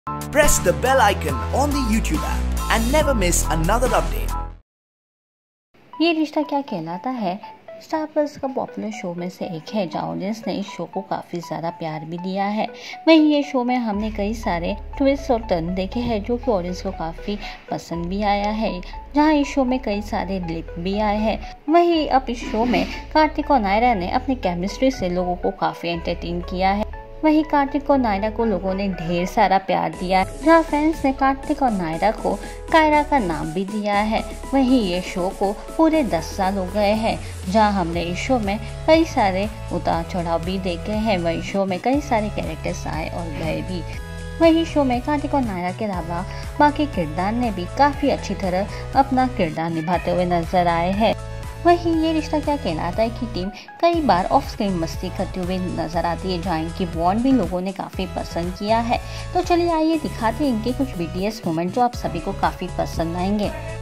Press the bell icon on the YouTube app and never miss another update. ये रिश्ता क्या कहलाता है स्टार प्लस का पॉपुलर शो में से एक है, जहाँ ऑडियंस ने इस शो को काफ़ी ज़्यादा प्यार भी दिया है। वहीं ये शो में हमने कई सारे ट्विस्ट और टर्न देखे हैं जो कि ऑडियंस को काफ़ी पसंद भी आया है, जहाँ इस शो में कई सारे लिप भी आए हैं। वहीं अब इस शो में कार्तिक और नायरा ने अपनी केमिस्ट्री से लोगों को काफ़ी एंटरटेन किया है। वहीं कार्तिक और नायरा को लोगों ने ढेर सारा प्यार दिया, जहाँ फैंस ने कार्तिक और नायरा को कायरा का नाम भी दिया है। वहीं ये शो को पूरे 10 साल हो गए हैं, जहाँ हमने इस शो में कई सारे उतार चढ़ाव भी देखे हैं। वहीं शो में कई सारे कैरेक्टर्स आए और गए भी। वहीं शो में कार्तिक और नायरा के अलावा बाकी किरदार ने भी काफ़ी अच्छी तरह अपना किरदार निभाते हुए नजर आए हैं। वहीं ये रिश्ता क्या कहलाता है कि टीम कई बार ऑफ स्क्रीन मस्ती करते हुए नजर आती है, जहाँ इनकी बॉन्ड भी लोगों ने काफ़ी पसंद किया है। तो चलिए आइए दिखाते हैं इनके कुछ BTS मोमेंट जो आप सभी को काफ़ी पसंद आएंगे।